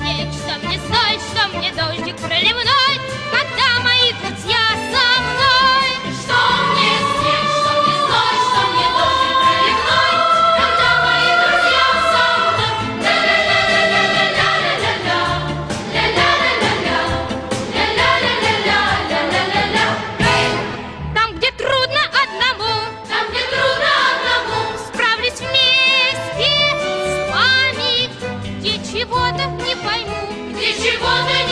снег, что мне соль, что мне дождик проливной, когда мои друзья со мной. Что мне снег, что мне соль, что мне дождик проливной, когда мои друзья со мной. Ля-ля-ля-ля-ля-ля-ля-ля, ля-ля-ля-ля-ля, ля-ля-ля-ля-ля-ля-ля-ля. Там, где трудно одному, справлюсь вместе с вами, где чего-то не пойму, где чего-то